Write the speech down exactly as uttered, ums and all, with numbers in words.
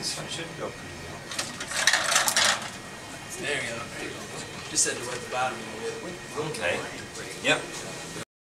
this one should go pretty well. There you go. Just had to wet the bottom a little bit. Okay. Yep.